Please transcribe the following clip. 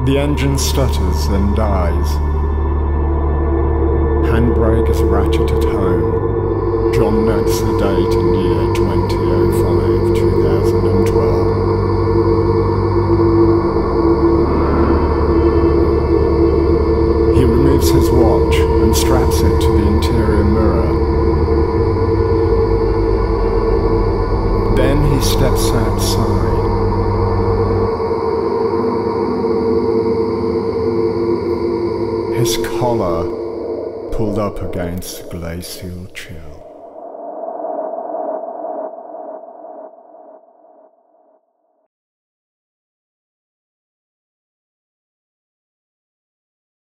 The engine stutters, then dies. Handbrake is ratcheted home. John notes the date and year 2005, 2012. He removes his watch and straps it to the interior mirror. Then he steps outside. His collar pulled up against the glacial chill.